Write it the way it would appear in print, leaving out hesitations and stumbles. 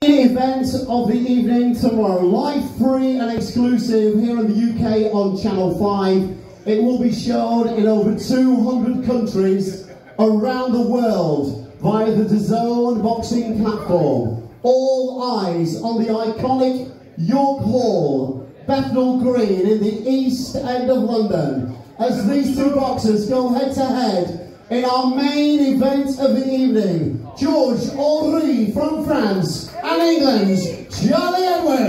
Event of the evening tomorrow, live, free and exclusive here in the UK on Channel 5. It will be shown in over 200 countries around the world via the DAZN boxing platform. All eyes on the iconic York Hall, Bethnal Green in the East End of London, as these two boxers go head to head in our main event of the evening. George Henry from France and England's Charlie Edwards.